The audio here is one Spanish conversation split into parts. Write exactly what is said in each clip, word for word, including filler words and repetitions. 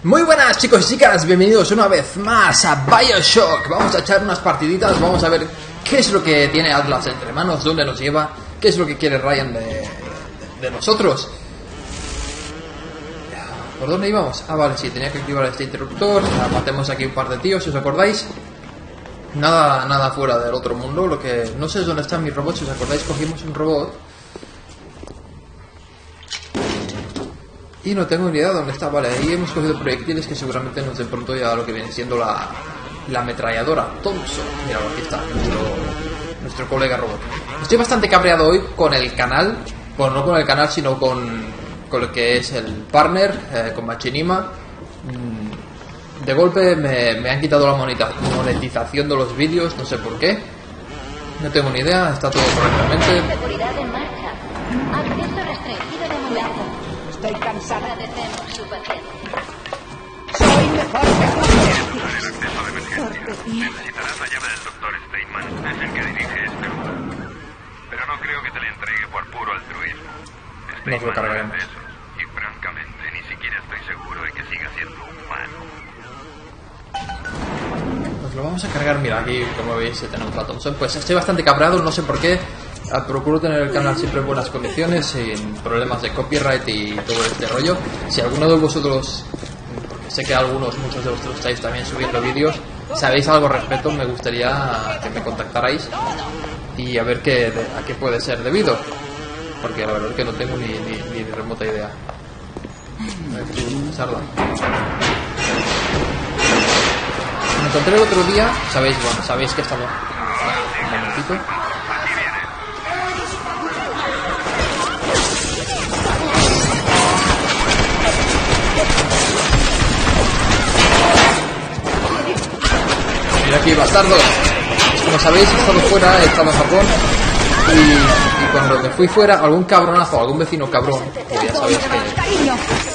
Muy buenas chicos y chicas, bienvenidos una vez más a BioShock. Vamos a echar unas partiditas, vamos a ver qué es lo que tiene Atlas entre manos, dónde nos lleva, qué es lo que quiere Ryan de, de, de nosotros. ¿Por dónde íbamos? Ah, vale, sí, tenía que activar este interruptor. Matemos aquí un par de tíos, si os acordáis. Nada, nada fuera del otro mundo. Lo que no sé es dónde están mis robots. Si os acordáis, cogimos un robot y no tengo ni idea de dónde está. Vale, ahí hemos cogido proyectiles que seguramente nos den pronto ya lo que viene siendo la, la ametralladora Thompson. Mira, aquí está nuestro, nuestro colega robot. Estoy bastante cabreado hoy con el canal. Bueno, no con el canal, sino con, con lo que es el partner, eh, con Machinima. De golpe me, me han quitado la monetización de los vídeos, no sé por qué. No tengo ni idea, está todo correctamente. Seguridad en marcha. Acceso restringido de momento. Estoy cansada. Agradecemos su paciencia. Soy mejor que tú. El acceso de emergencia. Necesitarás la llave del doctor Steinman. Es el que dirige este lugar. Pero no creo que te la entregue por puro altruismo. Nos lo cargaremos. Steinman no es de esos. Y francamente, ni siquiera estoy seguro de que siga siendo humano. Nos lo vamos a cargar, mira, aquí como veis tenemos la Thompson. Pues estoy bastante cabreado, no sé por qué. Procuro tener el canal siempre en buenas condiciones, sin problemas de copyright y todo este rollo. Si alguno de vosotros, porque sé que algunos, muchos de vosotros estáis también subiendo vídeos, sabéis algo al respecto, me gustaría que me contactarais y a ver qué, a qué puede ser debido, porque la verdad es que no tengo ni, ni, ni remota idea. A ver, tú, Sarda. Me encontré el otro día, sabéis, bueno, sabéis que estamos... Un momentito. Mira aquí, bastardos. Como sabéis, he estado fuera, he estado en Japón y, y cuando me fui fuera, algún cabronazo, algún vecino cabrón, que ya sabéis que...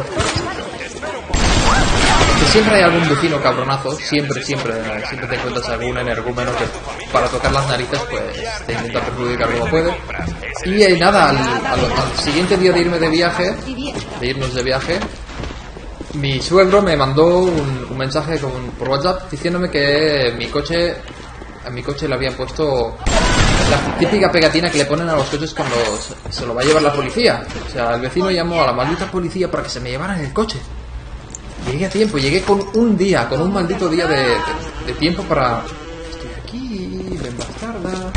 que siempre hay algún vecino cabronazo, siempre, siempre, siempre te encuentras algún energúmeno que para tocar las narices pues te intenta perjudicar como puede. Y eh, nada, al, al, al siguiente día de irme de viaje, de irnos de viaje, mi suegro me mandó un, un mensaje con, por WhatsApp diciéndome que mi coche, a mi coche le habían puesto la típica pegatina que le ponen a los coches cuando se, se lo va a llevar la policía. O sea, el vecino llamó a la maldita policía para que se me llevaran el coche. Llegué a tiempo, llegué con un día, con un maldito día de, de, de tiempo para... Estoy aquí, ven bastarda.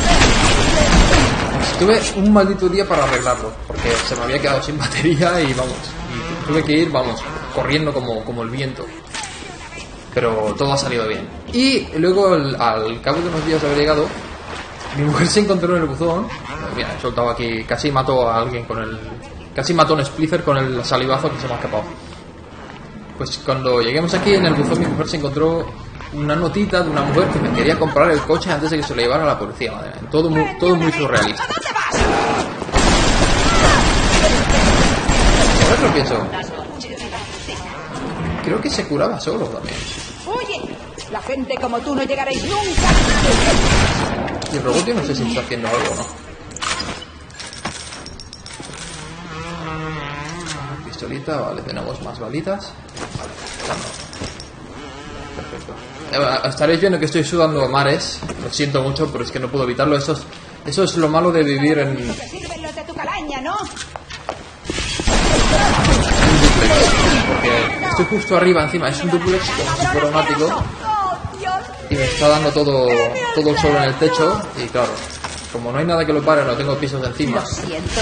Tuve un maldito día para arreglarlo, porque se me había quedado sin batería y vamos, y tuve que ir, vamos, corriendo como, como el viento. Pero todo ha salido bien. Y luego, al, al cabo de unos días de haber llegado, mi mujer se encontró en el buzón. Mira, he soltado aquí, casi mató a alguien con el... Casi mató a un splicer con el salivazo que se me ha escapado. Pues cuando lleguemos aquí en el buzón, mi mujer se encontró una notita de una mujer que me quería comprar el coche antes de que se lo llevara a la policía. Madre mía, todo muy, todo muy surrealista. ¿Sabes lo que pienso? Creo que se curaba solo también. Oye, la gente como tú no llegaréis nunca. Y el robot yo no sé si está haciendo algo o no. Pistolita, vale, tenemos más balitas. Perfecto. Estaréis viendo que estoy sudando a mares. Lo siento mucho, pero es que no puedo evitarlo. Eso es, eso es lo malo de vivir en... Te sirven los de tu calaña, ¿no? un duplex. Porque estoy justo arriba, encima. Es un duplex como si fuera un ático. Y me está dando todo, todo el sol en el techo. Y claro, como no hay nada que lo pare, no tengo pisos de encima. Lo siento.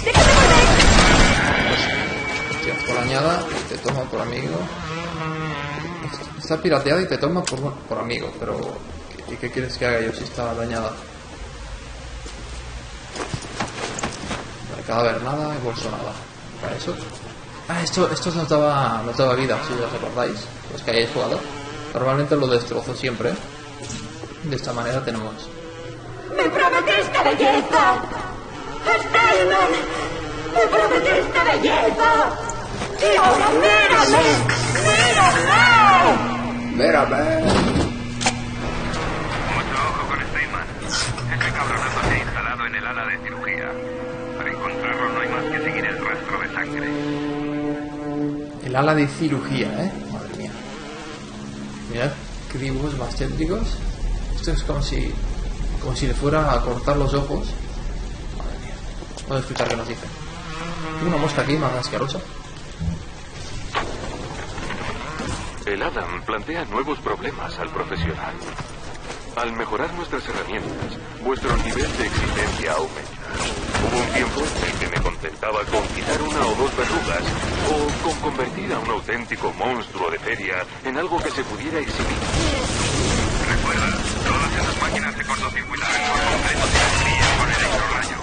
Pues, por añada, te toma por amigo. Está pirateada y te toma por, por amigo, pero ¿y qué quieres que haga yo si está dañada? Vale, cadáver nada, bolso nada. Para eso. Ah, esto, esto nos daba, nos daba vida, si os acordáis, los que hayáis jugado. Normalmente lo destrozo siempre. De esta manera tenemos. ¡Me prometiste belleza! ¡Steinman! ¡Me prometiste belleza! ¡Y ahora mírame! ¡Mírame! ¡Mírame! Mucho ojo con Steinman. Ese cabronazo se ha instalado en el ala de cirugía. Para encontrarlo no hay más que seguir el rastro de sangre. El ala de cirugía, ¿eh? Madre mía. Mirad qué dibujos más tétricos. Esto es como si... Como si le fuera a cortar los ojos. Madre mía. Puedo explicar qué nos dice. Hay una mosca aquí más asquerosa. El Adam plantea nuevos problemas al profesional. Al mejorar nuestras herramientas, vuestro nivel de exigencia aumenta. Hubo un tiempo en el que me contentaba con quitar una o dos verrugas o con convertir a un auténtico monstruo de feria en algo que se pudiera exhibir. Recuerda, todas esas máquinas se cortocircuitarán por completo si las fríes con el electrorrayo.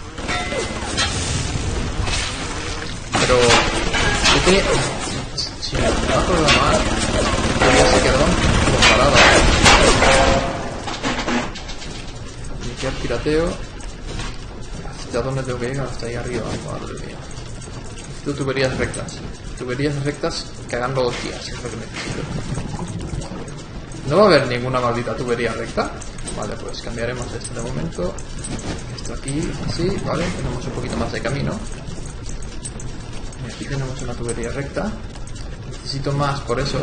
Pero... Yo tenía... Si me acuerdo mal, ya se quedaron como paradas. Iniciar pirateo. ¿Hasta dónde tengo que llegar? Hasta ahí arriba. Madre mía. Necesito tuberías rectas. Tuberías rectas que hagan los días. Es lo que necesito. No va a haber ninguna maldita tubería recta. Vale, pues cambiaremos esto de momento. Esto aquí, así, vale. Tenemos un poquito más de camino. Y aquí tenemos una tubería recta. Necesito más, por eso.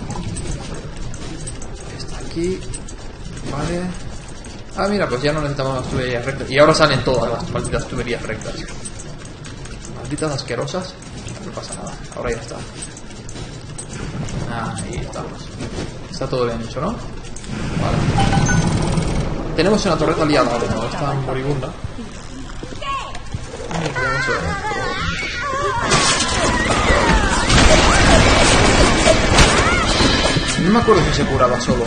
Está aquí. Vale. Ah, mira, pues ya no necesitamos más tuberías rectas. Y ahora salen todas las malditas tuberías rectas. Malditas asquerosas. No pasa nada. Ahora ya está. Ahí estamos. Está todo bien hecho, ¿no? Vale. Tenemos una torreta liada, ¿vale? No está moribunda. Y tenemos otro. No me acuerdo si se curaba solo.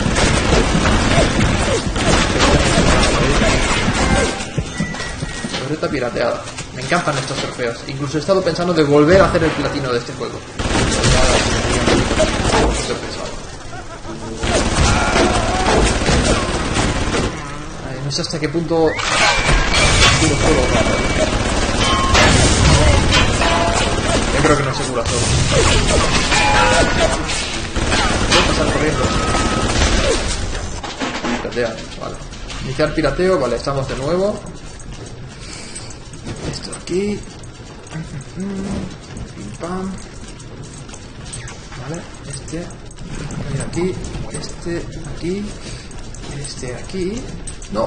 Torreta pirateada. Me encantan estos trofeos. Incluso he estado pensando de volver a hacer el platino de este juego. Ay, no sé hasta qué punto curo solo. Yo creo que no se cura solo. Voy a pasar corriendo. Piratear, vale. Iniciar pirateo, vale, estamos de nuevo. Esto aquí. Pim pam. Vale, este. Aquí, este aquí. Este aquí. No.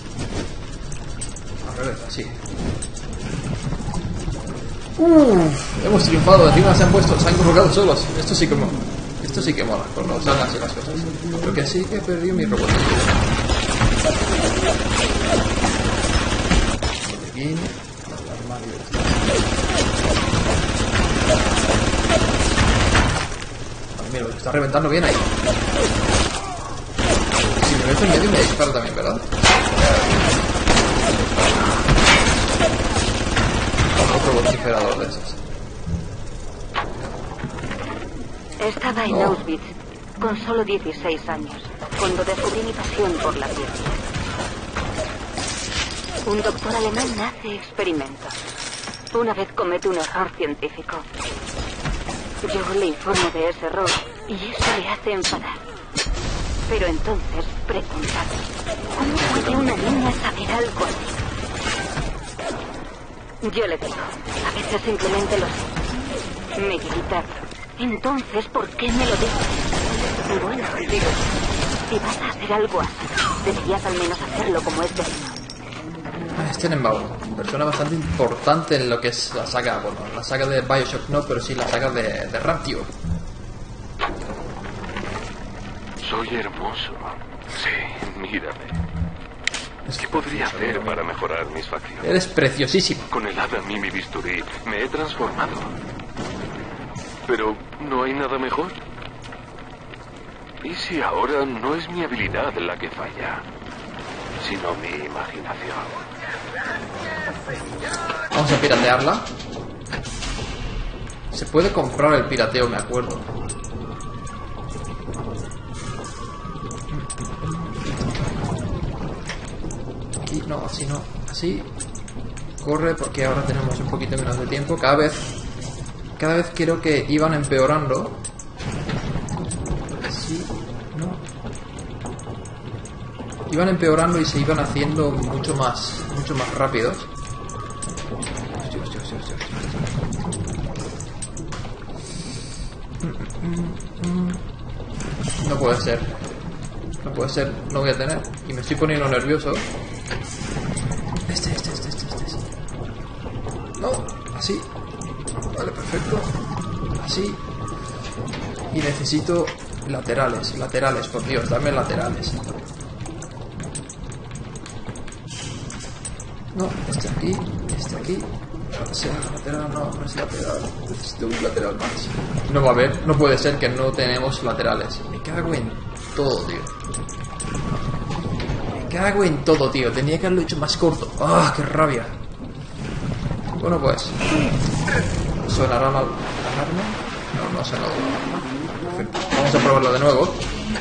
Al revés, así. Uff, hemos triunfado, encima se han puesto, se han colocado solos. Esto sí que mola. Esto sí que mola, cuando salgan así las cosas. Lo que sí que he perdido mi robot. Botequín, el armario. Vale, mira, lo está reventando bien ahí. Si me meto en medio me dispara también, ¿verdad? Otro vociferador de esos. Estaba en Auschwitz con solo dieciséis años, cuando descubrí mi pasión por la ciencia. Un doctor alemán hace experimentos. Una vez comete un error científico. Yo le informo de ese error y eso le hace enfadar. Pero entonces pregunta, ¿cómo puede una niña saber algo así? Yo le digo, a veces simplemente lo sé. Me grita, entonces, ¿por qué me lo dices? Y bueno, digo, si vas a hacer algo así, deberías al menos hacerlo como es debido. Tenenbaum, persona bastante importante en lo que es la saga, bueno, la saga de Bioshock no, pero sí la saga de, de Rapture. Soy hermoso. Sí, mírame. ¿Qué podría hacer para mejorar mis facciones? Eres preciosísimo. Con el Adam y mi bisturí me he transformado. Pero ¿no hay nada mejor? ¿Y si ahora no es mi habilidad la que falla, sino mi imaginación? Vamos a piratearla. Se puede comprar el pirateo, me acuerdo. Aquí, no, así no. Así. Corre porque ahora tenemos un poquito menos de tiempo. Cada vez... Cada vez creo que iban empeorando. Así. No. Iban empeorando y se iban haciendo mucho más... Mucho más rápidos. No puede ser. No puede ser. No voy a tener. Y me estoy poniendo nervioso. Este, este, este, este, este. No, así. Vale, perfecto. Así. Y necesito laterales, laterales, por Dios, dame laterales. No, este aquí, este aquí. No sea lateral, no, no es lateral. Necesito un lateral más. No va a haber, no puede ser que no tenemos laterales. Me cago en todo, tío. Me cago en todo, tío. Tenía que haberlo hecho más corto. ¡Ah, qué rabia! Bueno, pues. ¿Sonará la alarma? No, no ha sonado la alarma. Perfecto. Vamos a probarlo de nuevo.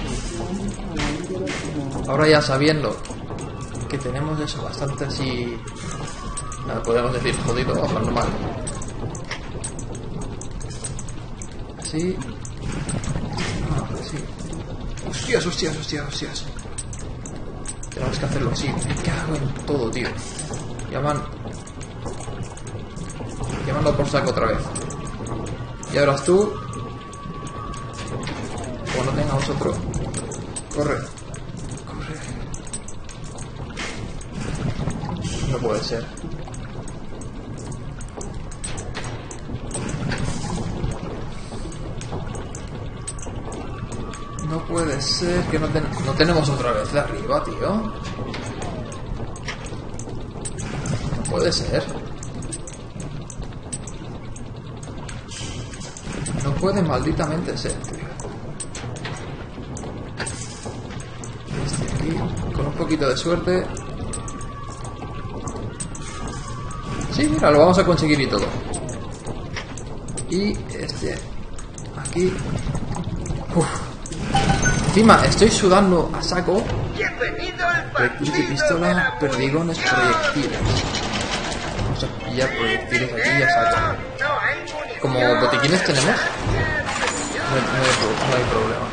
Ahora ya sabiendo que tenemos eso bastante así... Nada, podemos decir jodido, hablando mal. Así. Ah, así. Hostias, hostias, hostias, hostias. Tenemos que hacerlo así. Me cago en todo, tío. Llaman... Llamando por saco otra vez. Y ahora tú. Cuando tengamos otro. Corre. Corre. No puede ser. No puede ser que no, ten no tenemos otra vez de arriba, tío. No puede ser. No puede malditamente ser, tío. Este aquí, con un poquito de suerte. Sí, mira, lo vamos a conseguir y todo. Y este aquí. Uf. Encima, estoy sudando a saco. Proyectiles de pistola, perdigones, proyectiles. Vamos a pillar proyectiles aquí a saco. Como botiquines tenemos, no hay, no hay, no hay problema.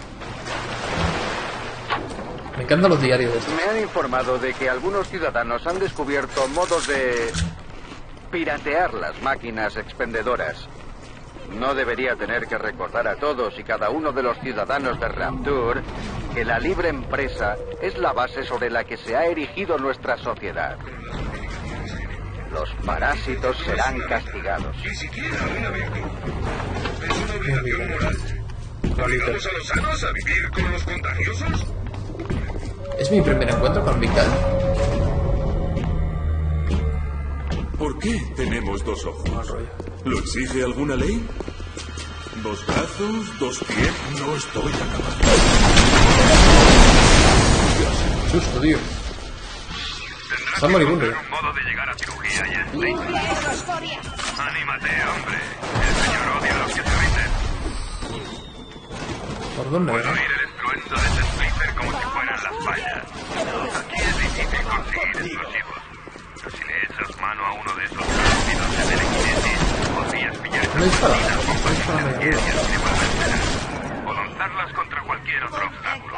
Me encantan los diarios de estos. Me han informado de que algunos ciudadanos han descubierto modos de piratear las máquinas expendedoras. No debería tener que recordar a todos y cada uno de los ciudadanos de Rapture que la libre empresa es la base sobre la que se ha erigido nuestra sociedad. Los parásitos serán castigados. Ni siquiera una virtud. Es una obligación moral. ¿Obligamos a los sanos a vivir con los contagiosos? Es mi primer encuentro con Big Daddy. ¿Por qué tenemos dos ojos? ¿Lo exige alguna ley? ¿Dos brazos? ¿Dos pies? No estoy acabado. Susto, tío. Está moribundo. Un modo de llegar a cirugía y Anímate, hombre. El señor odia a los que se rinden. ¿Por dónde? Puedo oír el estruendo de ese Splinter como si fueran las fallas. Aquí es difícil conseguir explosivos. Pero si le echas mano a uno de esos rápidos de telequinesis, podrías pillar No dispara. esas Está disparando de medias arriba. que volverán. O lanzarlas contra cualquier otro obstáculo.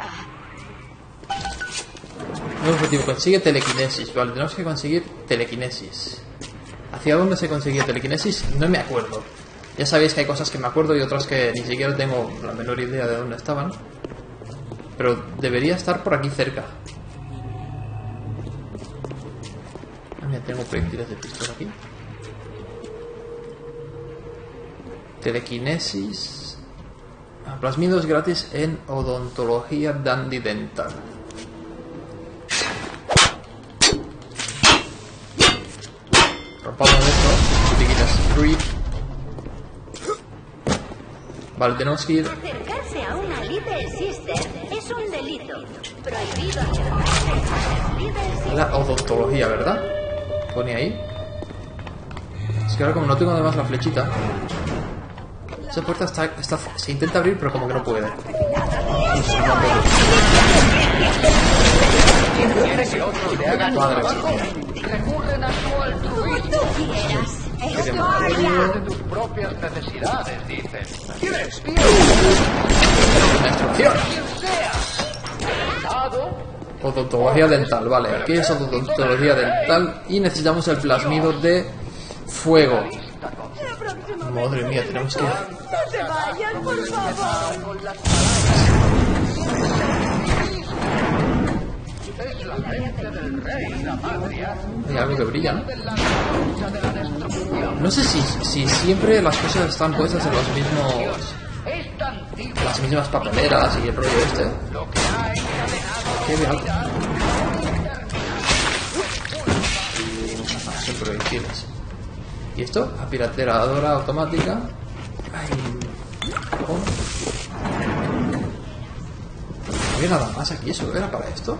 Nuevo objetivo, consigue telequinesis. Vale, tenemos que conseguir telequinesis. ¿Hacia dónde se consigue telequinesis? No me acuerdo. Ya sabéis que hay cosas que me acuerdo y otras que ni siquiera tengo la menor idea de dónde estaban. Pero debería estar por aquí cerca. Ah, mira, tengo proyectiles de pistola aquí. Telequinesis. Ah, plasmidos gratis en odontología Dandy Dental. Rompamos esto. Botiquinas Street. Vale, tenemos que ir. Acercarse a una Little Sister es un delito. Prohibido acercarse a las Little Sister. La odontología, ¿verdad? Pone ahí. Es que ahora como no tengo además la flechita. Esa puerta está, está se intenta abrir pero como que no puede. Uf, no puedo. Madre mía. Recurren a su altruismo. Qué demonio. De tus propias necesidades, dicen. ¿Quieres? Una instrucción. Quien sea. Dado. Odontología dental, vale. Aquí es odontología dental y necesitamos el plasmido de fuego. Madre mía, tenemos que ¡No te vayas, por favor! Con las palabras. Es la gente del rey, la patria. Hay algo que brilla, ¿no? De la lucha de la destrucción. No sé si, si siempre las cosas están puestas en los mismos... Es tan antigua. las mismas papeleras y el rollo este. Lo que ha encadenado Qué bien. vida. Ah, son proyectiles. ¿Y esto? Apirateradora automática. Ay. ¿Cómo? No había nada más aquí, ¿eso era para esto?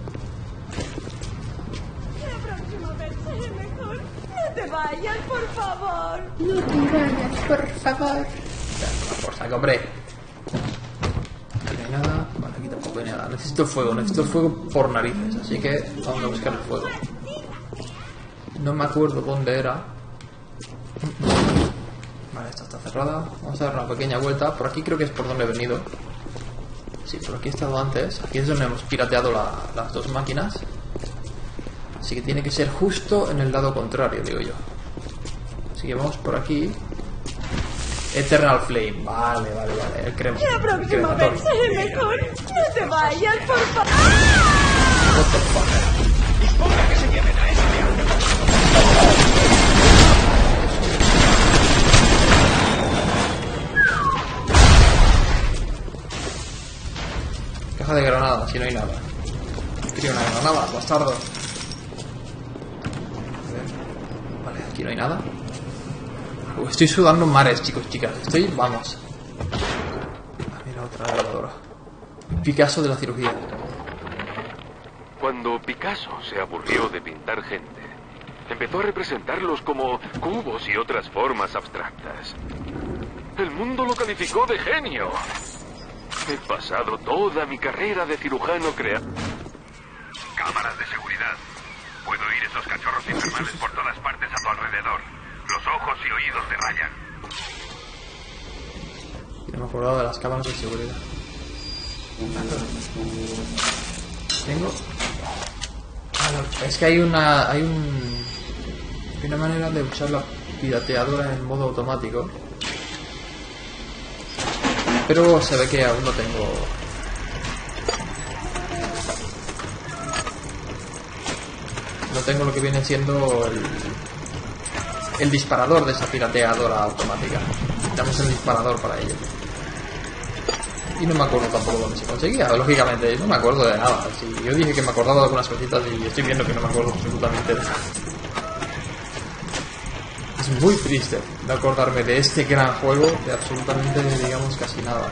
La próxima vez seré mejor. No te vayas, por favor. No te vayas, por favor. Ya, por saco, hombre. Aquí no hay nada. Vale, aquí tampoco hay nada. Necesito fuego, necesito fuego por narices. Así que vamos a buscar el fuego. No me acuerdo dónde era. Vale, esta está cerrada. Vamos a dar una pequeña vuelta. Por aquí creo que es por donde he venido. Sí, por aquí he estado antes. Aquí es donde hemos pirateado la, las dos máquinas. Así que tiene que ser justo en el lado contrario, digo yo. Así que vamos por aquí. Eternal Flame. Vale, vale, vale. El crema. La próxima vez seré mejor. No te vayas, por favor. What the fuck? Caja de granadas, si no hay nada. Quería una granada, bastardo. A ver. Vale, aquí no hay nada. Uh, estoy sudando mares, chicos, chicas. Estoy, vamos. Ah, mira, otra grabadora. Picasso de la cirugía. Cuando Picasso se aburrió de pintar gente, empezó a representarlos como cubos y otras formas abstractas. El mundo lo calificó de genio. He pasado toda mi carrera de cirujano creando. Cámaras de seguridad. Puedo oír esos cachorros infernales por todas partes a tu alrededor. Los ojos y oídos te rayan. No me he acordado de las cámaras de seguridad. Tengo... Ah, no, es que hay una... Hay un... Hay una manera de usar la pirateadora en modo automático. Pero se ve que aún no tengo... No tengo lo que viene siendo el... El disparador de esa pirateadora automática. Necesitamos el disparador para ello. Y no me acuerdo tampoco dónde se conseguía, lógicamente, no me acuerdo de nada. Si yo dije que me acordaba de algunas cositas y estoy viendo que no me acuerdo absolutamente de nada. Es muy triste no acordarme de este gran juego de absolutamente, digamos, casi nada.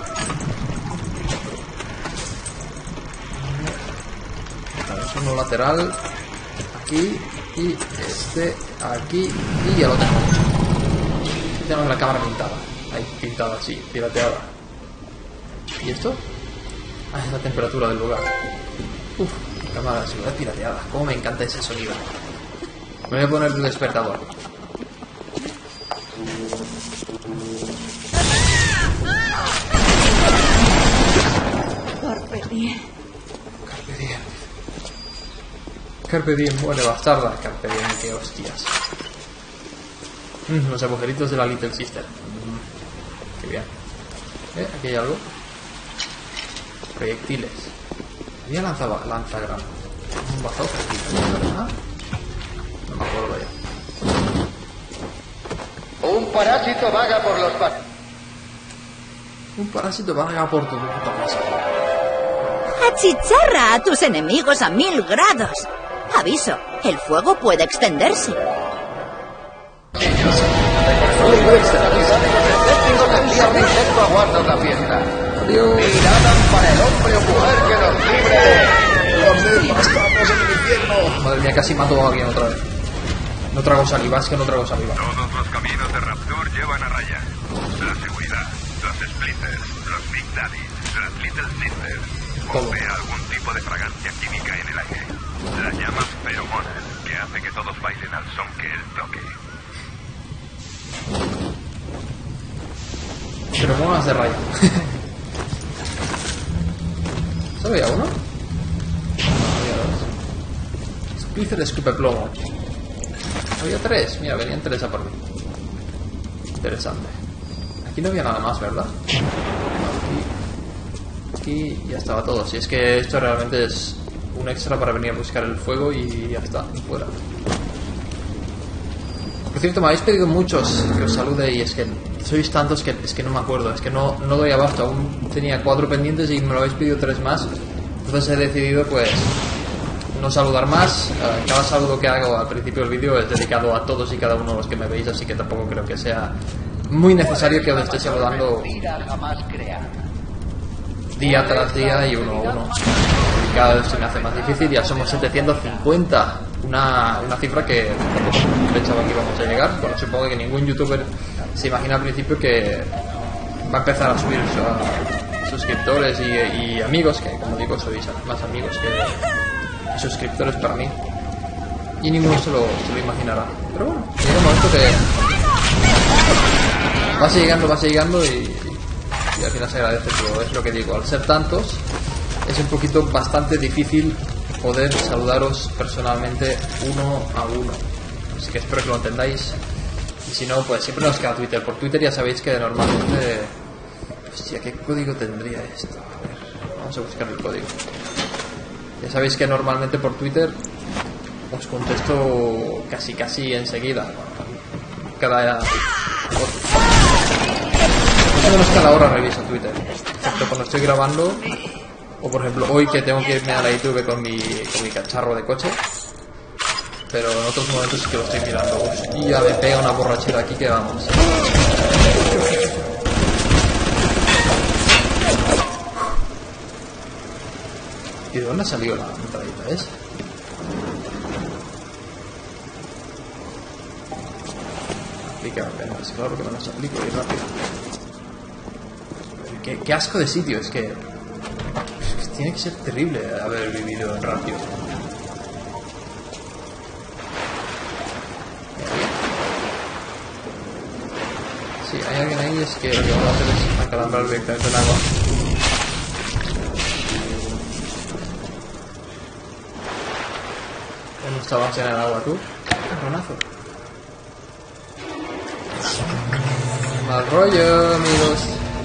Vale, es uno lateral, aquí, y este, aquí, y ya lo tengo. Tenemos la cámara pintada, ahí, pintada, sí, pirateada. ¿Y esto? Ah, es la temperatura del lugar. Uf, cámara de seguridad pirateada. Cómo me encanta ese sonido. Me voy a poner el despertador. Carpe diem. Carpe diem. Carpe diem, muere bastarda. Carpe diem, qué hostias. Mm, los agujeritos de la Little Sister. Mm, qué bien. Eh, aquí hay algo. Proyectiles. Había lanzaba, lanzagrama. Un bazooka aquí. ¿Ah? No me acuerdo ya. Un parásito vaga por los pa... Un parásito vaga por tu puta casa. Achicharra a tus enemigos a mil grados. Aviso, el fuego puede extenderse. aguardas la fiesta. Adiós. Mirada para el hombre o mujer que nos libre de... ¡Estamos en el infierno! Madre mía, casi mató a alguien otra vez. No trago saliva, es que no trago saliva. Todos los caminos de Rapture llevan a Raya. La seguridad, los splitters, los Big Daddy, las Little Sisters. Todo. Bombea algún tipo de fragancia química en el aire. La llamas feromonas, que hace que todos bailen al son que él toque. Pero monas de raya. ¿Solo había uno? No, había dos. Splitter escupe plomo. Había tres. Mira, venían tres a por mí. Interesante. Aquí no había nada más, ¿verdad? Aquí, aquí ya estaba todo. Si es que esto realmente es un extra para venir a buscar el fuego y ya está, y fuera. Por cierto, me habéis pedido muchos que os salude y es que sois tantos que es que no me acuerdo, es que no, no doy abasto. Aún tenía cuatro pendientes y me lo habéis pedido tres más. Entonces he decidido pues no saludar más. Cada saludo que hago al principio del vídeo es dedicado a todos y cada uno de los que me veis, así que tampoco creo que sea muy necesario que os esté saludando día tras día y uno a uno. Y cada vez se me hace más difícil. Ya somos setecientos cincuenta, una, una cifra que tampoco pensaba que íbamos a llegar. Bueno, supongo que ningún youtuber se imagina al principio que va a empezar a subir a suscriptores y, y amigos, que como digo sois más amigos que suscriptores para mí, y ninguno se lo, se lo imaginará. Pero bueno, llega un momento que vas llegando, vas llegando y, y al final se agradece. Pero es lo que digo, al ser tantos es un poquito bastante difícil poder saludaros personalmente uno a uno, así que espero que lo entendáis. Y si no, pues siempre nos queda Twitter. Por Twitter ya sabéis que normalmente... Hostia, ¿qué código tendría esto? A ver, vamos a buscar el código. Ya sabéis que normalmente por Twitter os contesto casi casi enseguida. Cada... Más o menos cada hora reviso Twitter. Excepto cuando estoy grabando. O por ejemplo hoy que tengo que irme a la YouTube con mi, con mi cacharro de coche. Pero en otros momentos sí que lo estoy mirando. Hostia, me pega una borrachera aquí que vamos. ¿Y de dónde ha salido la metralleta esa? Aplica apenas, claro que me las aplico y rápido. Qué, qué asco de sitio, es que... Es que tiene que ser terrible haber vivido en Ratio. Si hay alguien ahí es que lo que vamos a hacer es acalambrar directamente el agua. ¿Cómo estabas en el agua tú? Ronazo. Mal rollo, amigos.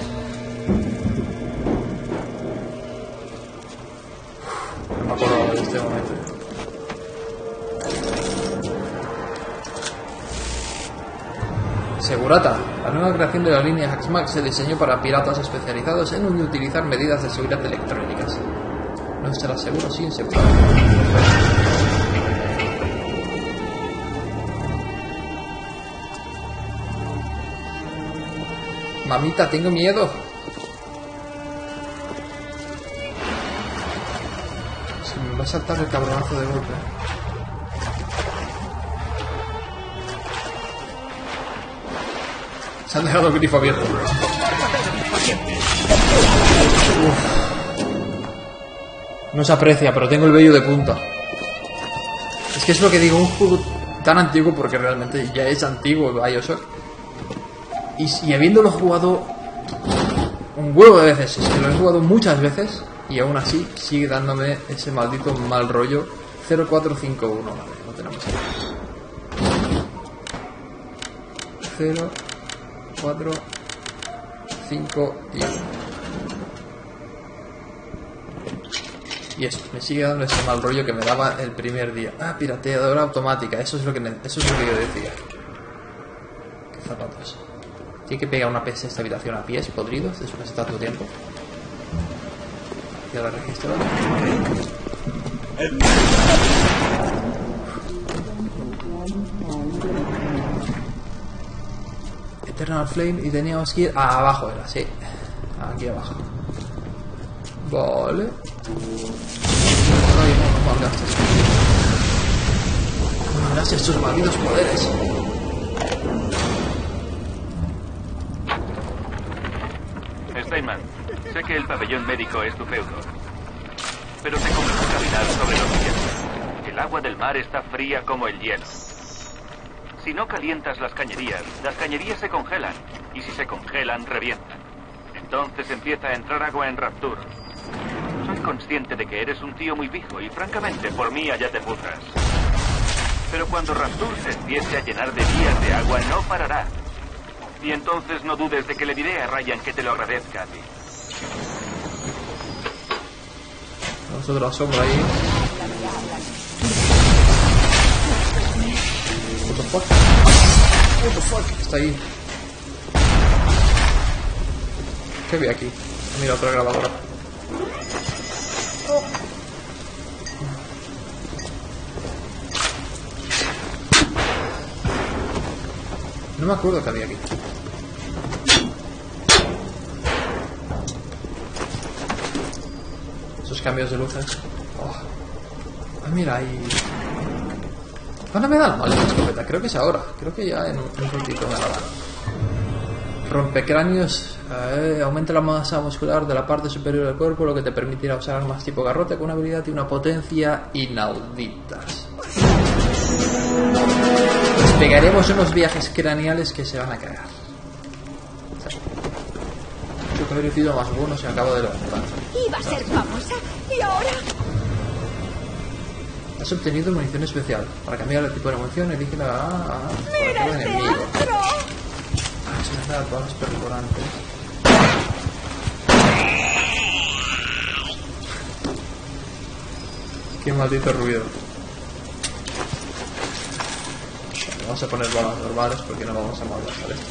No me acuerdo de este momento. Segurata. La nueva creación de la línea Haxmax se diseñó para piratas especializados en utilizar medidas de seguridad electrónicas. No será seguro sin seguridad. Mamita, tengo miedo. Se me va a saltar el cabronazo de golpe. Se han dejado el grifo abierto. Uf. No se aprecia, pero tengo el vello de punta. Es que es lo que digo, un juego tan antiguo, porque realmente ya es antiguo BioShock. Y, y habiéndolo jugado un huevo de veces, es que lo he jugado muchas veces y aún así sigue dándome ese maldito mal rollo. Cero cuatro cinco uno, vale, no tenemos aquí. Cero cuatro cinco y uno. Y eso, me sigue dando ese mal rollo que me daba el primer día. Ah, pirateadora automática, eso es lo que, eso es lo que yo decía. Qué zapatos. Tiene que pegar una P S esta habitación a pies podridos, eso que se está todo tiempo. Ya la registro. Eternal Flame y teníamos que ir a abajo, era, sí. Aquí abajo. Vale. Ay, no, no malgastes. No malgastes estos malditos poderes. Steinman, sé que el pabellón médico es tu feudo, pero te conviene caminar sobre lo siguiente. El agua del mar está fría como el hielo. Si no calientas las cañerías, las cañerías se congelan, y si se congelan, revientan. Entonces empieza a entrar agua en Rapture. Soy consciente de que eres un tío muy viejo y francamente por mí allá te pudras. Pero cuando Rapture se empiece a llenar de vías de agua, no parará. Y entonces no dudes de que le diré a Ryan que te lo agradezca a ti. Vamos a otra sombra ahí. What the fuck? What the fuck? Está ahí. ¿Qué vi aquí? Mira, otra grabadora. Oh. No me acuerdo que había aquí. Esos cambios de luces. Oh. Ah, mira, ahí. ¿Cuándo me dan mal esa escopeta? Creo que es ahora. Creo que ya en un, un ratito me la dan. Rompecráneos. Eh, aumenta la masa muscular de la parte superior del cuerpo, lo que te permitirá usar armas tipo garrote con una habilidad y una potencia inauditas. Nos pegaremos unos viajes craneales que se van a cagar. Yo que haber sido más bueno se acaba de levantar. Iba a ser famosa y ahora... Has obtenido munición especial. Para cambiar el tipo de munición, elige la ah, ah, ¡Mira por este enemigo. astro! Ah, es una de balas perforantes. Qué maldito ruido. Vale, vamos a poner balas normales porque no vamos a malgastar estas.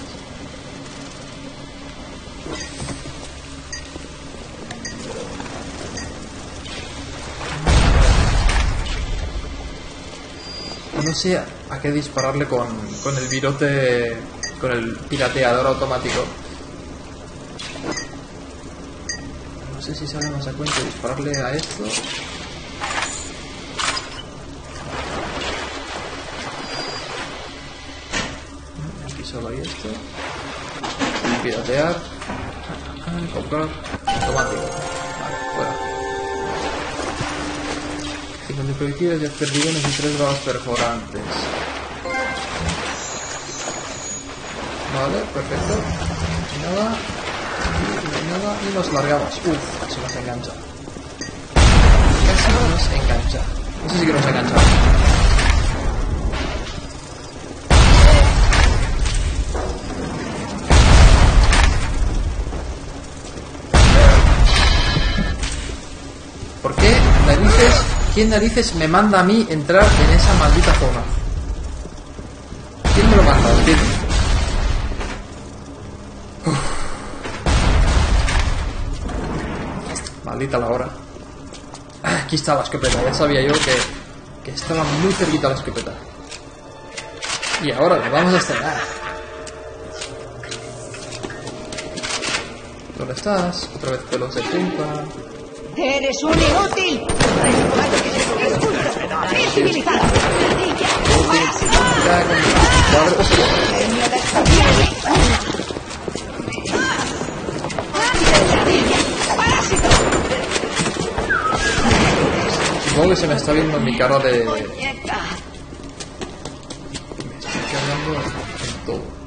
No sé a qué dispararle con, con el virote, con el pirateador automático. No sé si sale más a cuenta dispararle a esto. Aquí solo hay esto. Piratear. Comprar. Automático. Vale, fuera. cincuenta proyectiles, diez perdigones y tres balas perforantes. Vale, perfecto. Y nada. Y nada. Y nos largamos. Uff, casi nos engancha. Casi nos engancha. Eso sí que nos engancha. ¿Por qué narices? ¿Quién narices me manda a mí entrar en esa maldita zona? ¿Quién me lo manda? ¿Quién? Uf. Maldita la hora. Aquí está la escopeta. Ya sabía yo que, que estaba muy cerquita la escopeta. Y ahora la vamos a estrenar. ¿Dónde estás? Otra vez pelos de punta. ¡Eres un inútil! ¡Incivilizado! Supongo que se me está viendo en mi cara de... Me estoy cagando en todo.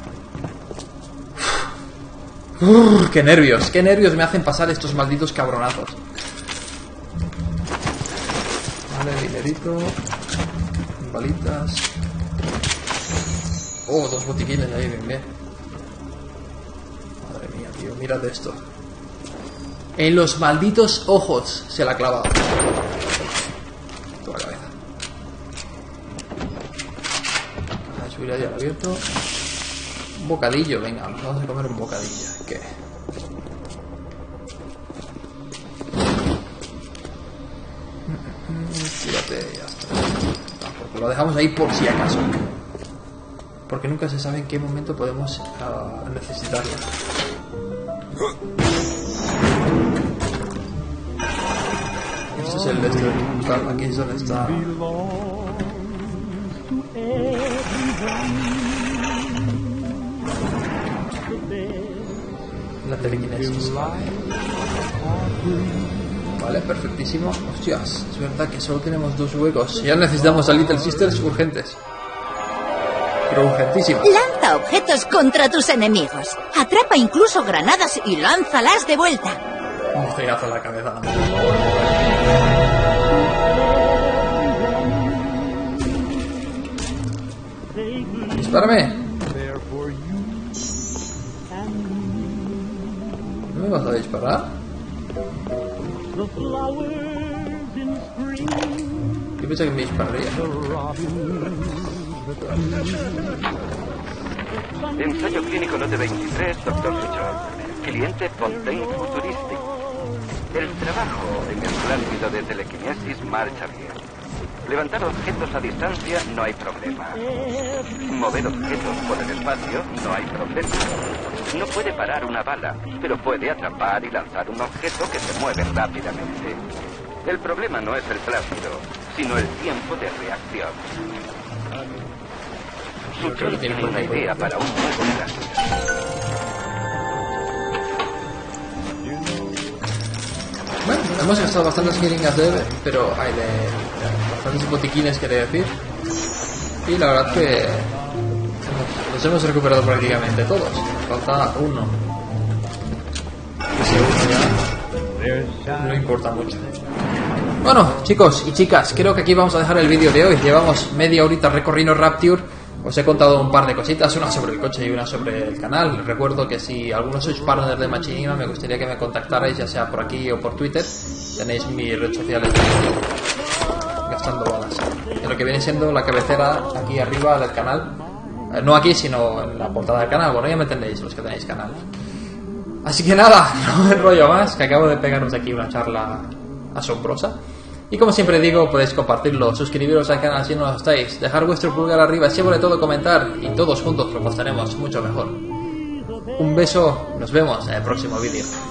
Uf, qué nervios, qué nervios me hacen pasar estos malditos cabronazos. Vale, dinerito. Balitas. Oh, dos botiquines ahí, bien, bien. Madre mía, tío, mirad esto. En los malditos ojos se la ha clavado. Toda la cabeza. La subida ya la he abierto. Un bocadillo, venga, vamos a comer un bocadillo. ¿Qué? Tírate, ya está. No, porque lo dejamos ahí por si acaso. Porque nunca se sabe en qué momento podemos uh, necesitarlo. Este es el destino. Claro, aquí es donde está. La telequinesis. Vale, perfectísimo. Hostias, es verdad que solo tenemos dos huecos. Ya necesitamos a Little Sisters urgentes. Pero urgentísimos. Lanza objetos contra tus enemigos. Atrapa incluso granadas y lánzalas de vuelta. Un fregazo en la cabeza. Dispárame. me vas a disparar? Yo pensé que me dispararía. Ensayo clínico lote veintitrés, doctor Suchot. Cliente Fontaine Futuristic. El trabajo en el plántido de telequinesis marcha bien. Levantar objetos a distancia no hay problema. Mover objetos por el espacio no hay problema. No puede parar una bala, pero puede atrapar y lanzar un objeto que se mueve rápidamente. El problema no es el plásmido, sino el tiempo de reacción. Suchot tiene una idea para un nuevo plásmido. Bueno, hemos gastado bastantes jeringas de Eve, pero hay de, de bastantes botiquines, quería decir. Y la verdad que hemos, los hemos recuperado prácticamente todos. Nos falta uno. Ese uno ya no importa mucho. Bueno, chicos y chicas, creo que aquí vamos a dejar el vídeo de hoy. Llevamos media horita recorriendo Rapture. Os he contado un par de cositas, una sobre el coche y una sobre el canal. Recuerdo que si algunos sois partners de Machinima, me gustaría que me contactarais, ya sea por aquí o por Twitter. Tenéis mis redes sociales gastando balas. En lo que viene siendo la cabecera aquí arriba del canal. Eh, no aquí, sino en la portada del canal. Bueno, ya me entendéis los que tenéis canal. Así que nada, no me enrollo más, que acabo de pegaros aquí una charla asombrosa. Y como siempre digo, podéis compartirlo, suscribiros al canal si no lo estáis, dejar vuestro pulgar arriba y sobre todo comentar, y todos juntos lo pasaremos mucho mejor. Un beso, nos vemos en el próximo vídeo.